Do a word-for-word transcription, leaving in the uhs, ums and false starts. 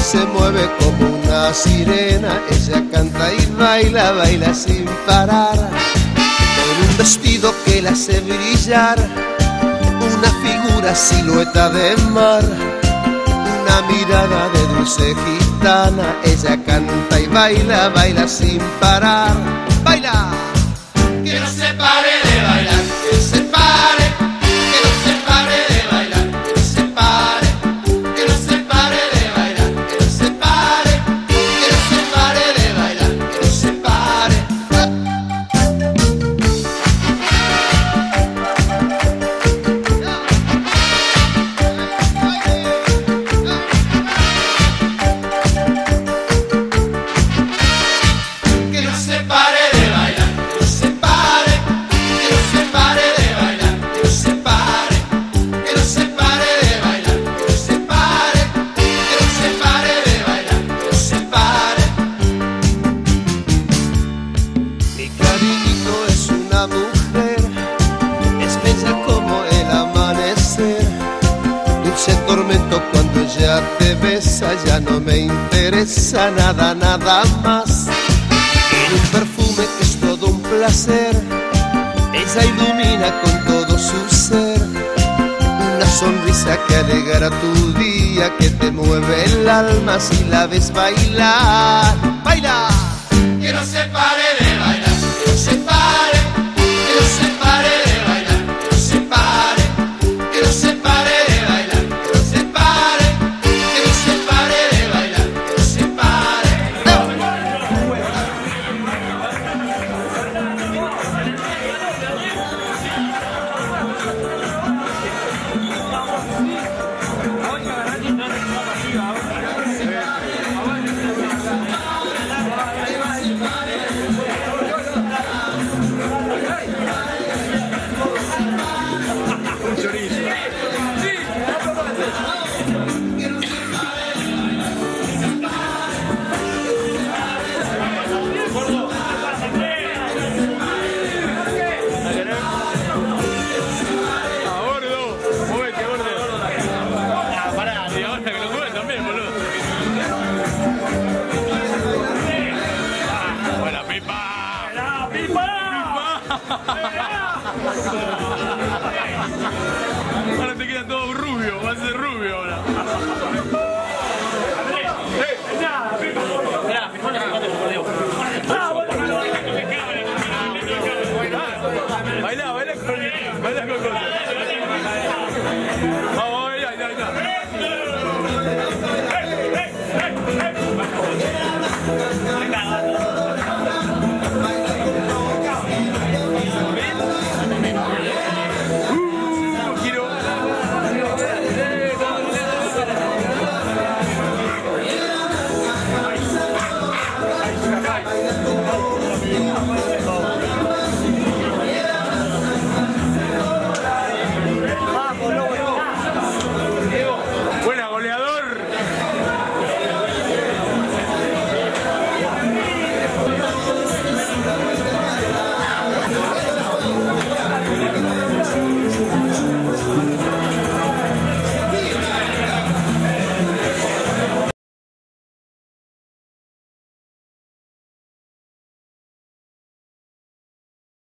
se mueve como una sirena, ella canta y baila, baila sin parar, con un vestido que la hace brillar, una figura silueta de mar, una mirada de dulce gitana, ella canta y baila, baila sin parar, baila. Que no se pare de bailar, que se pare, que no se pare de bailar, que no se pare, que no se pare de bailar, que no se pare, que no se pare de bailar, que no se pare. Que no se pare de bailar, que no se pare, que no se pare de bailar, que no se pare, que no se pare de bailar, que no se pare, que no se pare de bailar, que no se pare. Mi cariñito es una mujer, es bella como el amanecer, dulce tormento cuando ella te besa, ya no me interesa nada, nada más. Tiene un perfume que es todo un placer, ella ilumina con todo su ser, una sonrisa que alegra tu día, que te mueve el alma si la ves bailar. ¡Baila! Que no se pare de bailar, que no se pare, que no se pare de bailar, que no se pare, que no se pare de bailar, que no se pare, que no se pare de bailar, que no se pare. Ahora te queda todo rubio, va a ser rubio ahora.